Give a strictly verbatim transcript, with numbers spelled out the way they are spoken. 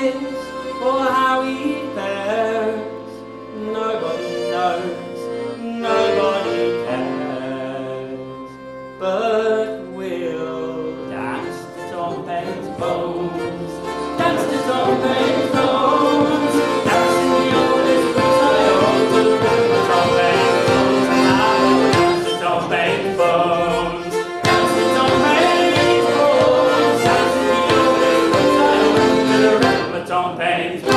is or how he fares, nobody knows, nobody cares. But we'll dance to Tom Paine's bones, dance to Tom Paine's bones, dance in the oldest boots I own to remember Tom Paine's bones, and I will dance to Tom Paine's bones, dance to Tom Paine's bones, dance in the oldest boots I own to remember Tom Paine's bones.